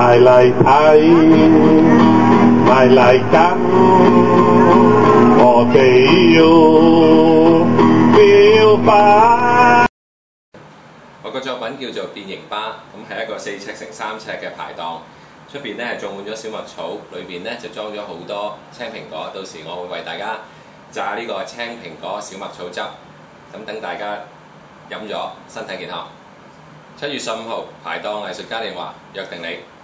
埋嚟睇，埋嚟等，我哋要表白。 我個作品叫做變形吧，咁係一個4尺乘3尺嘅排檔，出邊咧係種滿咗小麥草，裏邊咧就裝咗好多青蘋果。到時我會為大家榨呢個青蘋果小麥草汁，咁等大家飲咗身體健康。7月15號排檔藝術嘉年華，約定你。